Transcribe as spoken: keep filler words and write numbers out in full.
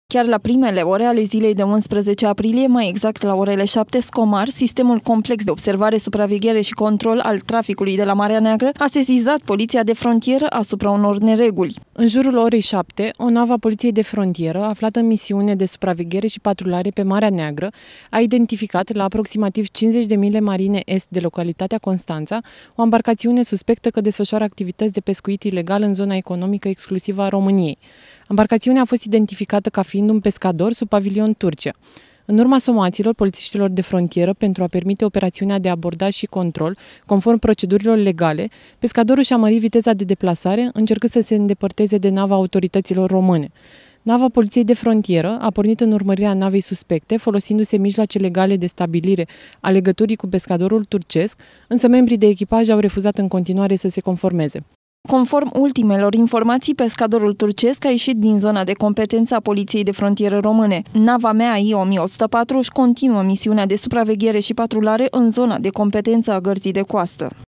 Chiar la primele ore ale zilei de unsprezece aprilie, mai exact la orele șapte, Scomar, sistemul complex de observare, supraveghere și control al traficului de la Marea Neagră, a sesizat poliția de frontieră asupra unor nereguli. În jurul orei șapte, o navă a poliției de frontieră, aflată în misiune de supraveghere și patrulare pe Marea Neagră, a identificat la aproximativ cincizeci de mile marine est de localitatea Constanța o embarcațiune suspectă că desfășoară activități de pescuit ilegal în zona economică exclusivă a României. Embarcațiunea a fost identificată ca fiind un pescador sub pavilion Turcia. În urma somațiilor polițiștilor de frontieră pentru a permite operațiunea de abordaj și control, conform procedurilor legale, pescadorul și-a mărit viteza de deplasare, încercând să se îndepărteze de nava autorităților române. Nava poliției de frontieră a pornit în urmărirea navei suspecte, folosindu-se mijloace legale de stabilire a legăturii cu pescadorul turcesc, însă membrii de echipaj au refuzat în continuare să se conformeze. Conform ultimelor informații, pescadorul turcesc a ieșit din zona de competență a Poliției de Frontieră Române. Nava M A I o mie o sută patru își continuă misiunea de supraveghere și patrulare în zona de competență a gărzii de coastă.